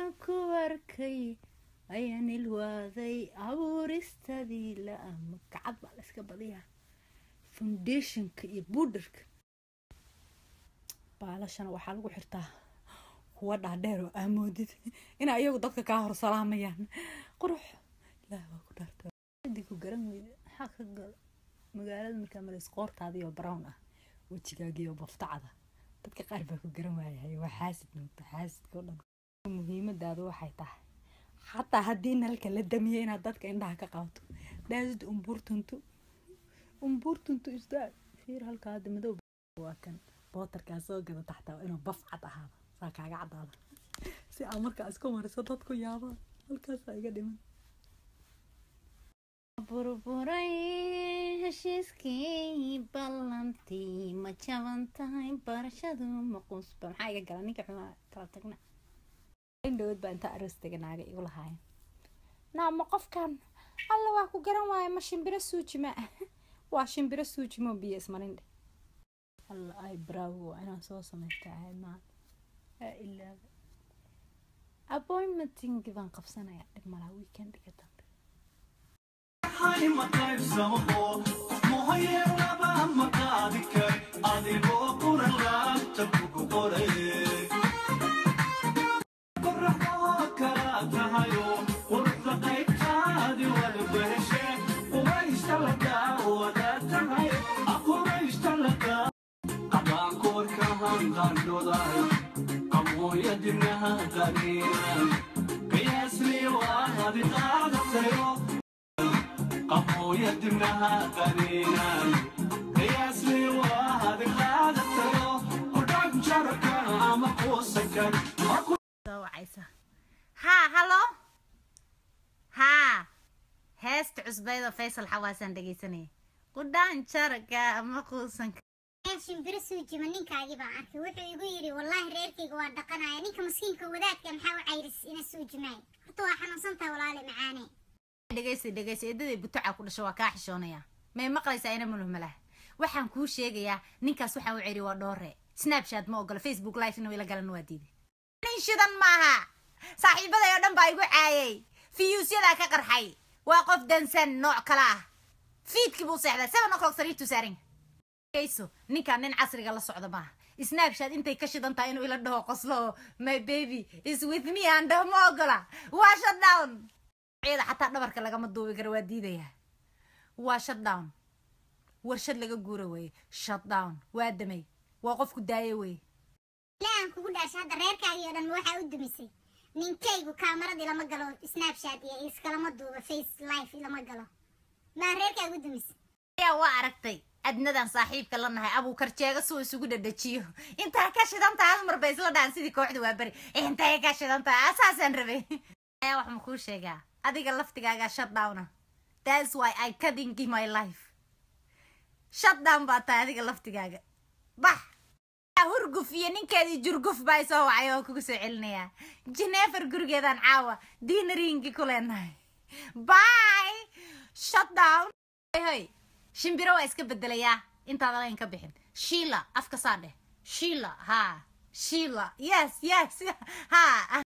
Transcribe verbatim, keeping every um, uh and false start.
كواركي أيان الواذي أورستدي لا مكعب على سكبضيها فونديشنك iyo buudarka baalashana waxa lagu xirtaa kuwa dhaadheer oo amoodid in ayagu dadka ka hor salaamayaan qurux ilaa waa ku dhaartay hadii ku garan weeyay waxa ka gal magaalada markaa maris qoortaada iyo brown ah wajigaaga iyo baftacada dadka qaar baa ku garan waayay waa xaasid noqdo xaasidka oo dhan muhiimadaadu waxay tahay hatta hadii nalka la damiyo inaad dadka indhaha ka qabato daasad umburtuntu umburtuntu isdaa fiir halka hada madow waa kan bootarka soo gada taxta inuu baf cad ahaado saa kaaga cadaado si aan markaa isku mariso dadku yaaba halkaas ay iga dhiman burburay heshiiskii ballantii ma jabantahay barashadu ma qusba maxaa iga galan ninka xumaa kala tagna indhood baa inta aroostiga naaga igu lahaayeen naama qofkan alla waa ku garan waaye ma shimbiro suujima waa shimbiro suujimo biyo ismarindhe alla ay bravo ana soo sameeyay ma illa appointment baan qabsanaya dib mala weekend ka dambe hay ma qayb samaho muhayyana ba ma qaadika adigo qurala tabugo qoray يدنها غنينا قياسني وهذه قاعدتيو قمو يدنها غنينا قياسني وهذه قاعدتيو ودق جركا ما قوسكن سو عيسى ها هلو ها هست عصبيده فيصل حواسن دغيسني قدان جركا ما قوسن shimbiro suujima ninkaagi baan arkay wuxuu igu yiri wallahi reerkayga waa dhaqanaya ninka miskiinka wadaadka maxaa u cayris ina suujimaay horta waa xanuunsantaa walaale macaane dhageysi dhageysi eedaday butuca ku dhasho waa ka xishoonaya may maqlaysaa ina mulux malaha waxaan kuu sheegayaa ninkaas waxa uu ciri waa dhoore snapchat ma ogolo facebook live inuu ila galan waa diiday nin shidan maaha saaxiibada oo dhan baa igu caayay fiyuusyada ka qarxay waa qof dansan nooc kala ah fiidkii buu seexday seven o'clock sariirtu saarin كيسو نيكا نين عصري قال صعدة ما سناب شات انتي كشدان تا انو الى دهو قصلو my baby is with me and ما اقلا واشت داون عيدا حتى دبرك لغا مدوبي كروا ديدايا واشت داون ورشد لغا قوروي شت داون وادمي وقفكو دايوي لا انكو قداش هذا ريركا يودن وحا ودميسي نين كيغو كاميرا دي لما قالو سناب شات يا اسكا لما دوبا فيس لايف لما قالو ما ريركا ودميسي يا واركتي adnadan saaxiibka la nahay abu karjeega soo isugu dhadhajiyo inta ka shidanta hal mar bay soo dhaan sidii kooxdu waa bari inta ka shidanta asaasan rabay ayaa wax ma ku sheegaa adiga laftigaaga shut down that's why I couldn't give my life shut down ba taa adiga laftigaaga bah hurguf iyo ninkeedii jurguf bay soo wacay oo kugu soo celinaya Jennifer gurigeedan caawa dineringi ku leenahay bye shut down hey shimbiro waa iska bedelaya inta dalayn ka bixin Sheila afka saade Sheila ha Sheila yes yes ha